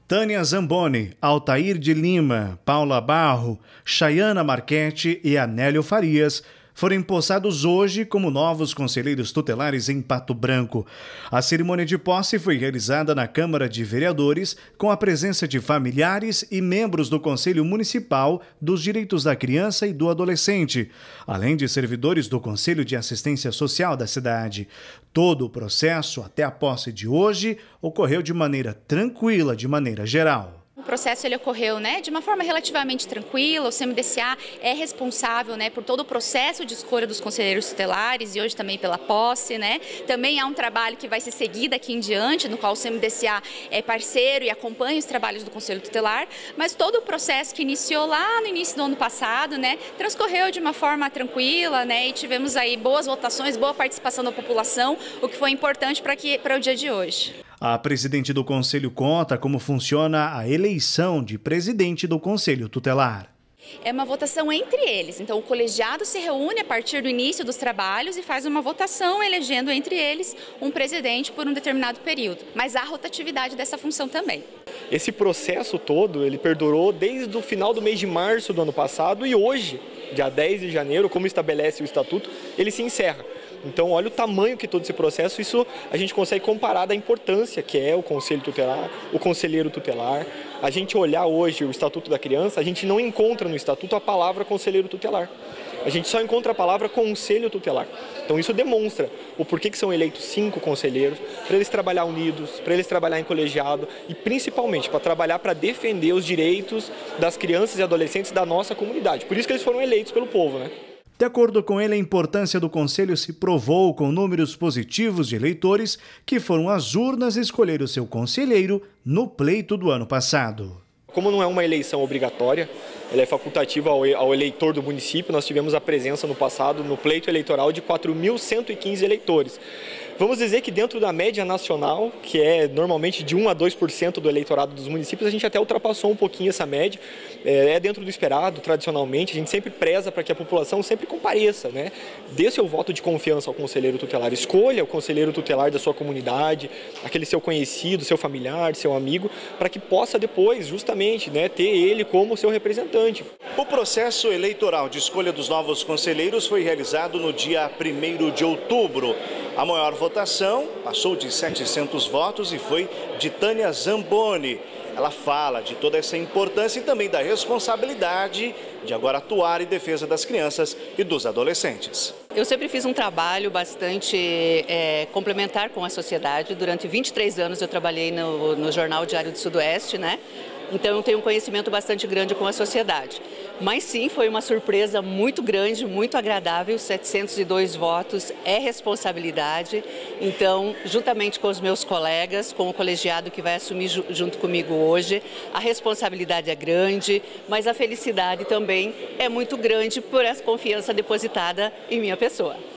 Tânia Zamboni, Altair de Lima, Paula Barro, Chayana Marchetti e Anélio Farias foram empossados hoje como novos conselheiros tutelares em Pato Branco. A cerimônia de posse foi realizada na Câmara de Vereadores com a presença de familiares e membros do Conselho Municipal dos Direitos da Criança e do Adolescente, além de servidores do Conselho de Assistência Social da cidade. Todo o processo, até a posse de hoje, ocorreu de maneira tranquila, de maneira geral. O processo ele ocorreu de uma forma relativamente tranquila. O CMDCA é responsável por todo o processo de escolha dos conselheiros tutelares e hoje também pela posse. Também há um trabalho que vai se seguir daqui em diante, no qual o CMDCA é parceiro e acompanha os trabalhos do Conselho Tutelar, mas todo o processo que iniciou lá no início do ano passado transcorreu de uma forma tranquila e tivemos aí boas votações, boa participação da população, o que foi importante para o dia de hoje. A presidente do Conselho conta como funciona a eleição de presidente do Conselho Tutelar. É uma votação entre eles, então o colegiado se reúne a partir do início dos trabalhos e faz uma votação elegendo entre eles um presidente por um determinado período, mas há rotatividade dessa função também. Esse processo todo, ele perdurou desde o final do mês de março do ano passado e hoje, dia 10 de janeiro, como estabelece o Estatuto, ele se encerra. Então, olha o tamanho que todo esse processo, isso a gente consegue comparar da importância que é o Conselho Tutelar, o conselheiro tutelar. A gente olhar hoje o Estatuto da Criança, a gente não encontra no Estatuto a palavra conselheiro tutelar. A gente só encontra a palavra conselho tutelar. Então isso demonstra o porquê que são eleitos 5 conselheiros, para eles trabalhar unidos, para eles trabalhar em colegiado e principalmente para trabalhar para defender os direitos das crianças e adolescentes da nossa comunidade. Por isso que eles foram eleitos pelo povo, De acordo com ele, a importância do Conselho se provou com números positivos de eleitores que foram às urnas escolher o seu conselheiro no pleito do ano passado. Como não é uma eleição obrigatória, ela é facultativa ao eleitor do município, nós tivemos a presença no passado, no pleito eleitoral, de 4.115 eleitores. Vamos dizer que dentro da média nacional, que é normalmente de 1 a 2% do eleitorado dos municípios, a gente até ultrapassou um pouquinho essa média, é dentro do esperado, tradicionalmente, a gente sempre preza para que a população sempre compareça, dê seu voto de confiança ao conselheiro tutelar, escolha o conselheiro tutelar da sua comunidade, aquele seu conhecido, seu familiar, seu amigo, para que possa depois, justamente, ter ele como seu representante. O processo eleitoral de escolha dos novos conselheiros foi realizado no dia 1º de outubro. A maior votação passou de 700 votos e foi de Tânia Zamboni. Ela fala de toda essa importância e também da responsabilidade de agora atuar em defesa das crianças e dos adolescentes. Eu sempre fiz um trabalho bastante complementar com a sociedade. Durante 23 anos eu trabalhei no Jornal Diário do Sudoeste, Então eu tenho um conhecimento bastante grande com a sociedade. Mas sim, foi uma surpresa muito grande, muito agradável, 702 votos, é responsabilidade. Então, juntamente com os meus colegas, com o colegiado que vai assumir junto comigo hoje, a responsabilidade é grande, mas a felicidade também é muito grande por essa confiança depositada em minha pessoa.